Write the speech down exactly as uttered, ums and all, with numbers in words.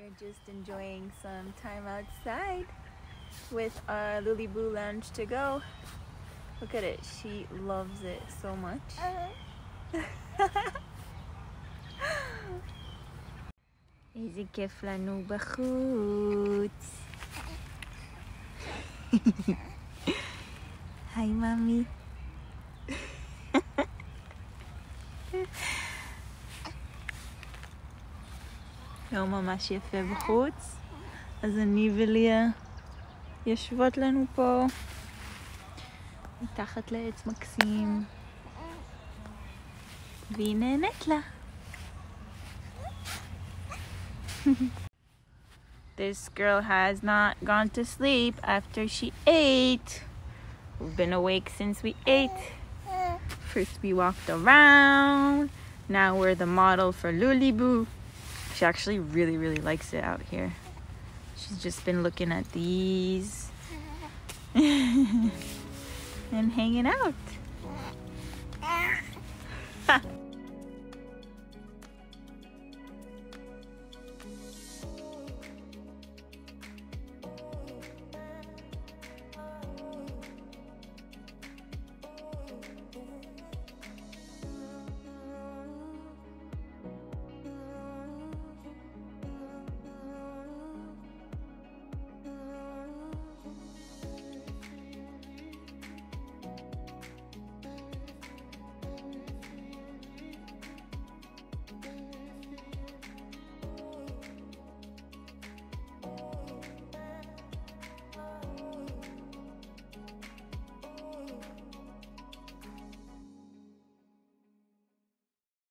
We're just enjoying some time outside with our Lulyboo Lounge to go. Look at it, she loves it so much. איזה כיף לנו בחוץ. היי מאמי. לא ממש יפה בחוץ, אז אני וליה יושבות לנו פה מתחת לעץ מקסים והיא נהנית לה. This girl has not gone to sleep after she ate. We've been awake since we ate. First we walked around. Now we're the model for Lulyboo. She actually really, really likes it out here. She's just been looking at these and hanging out.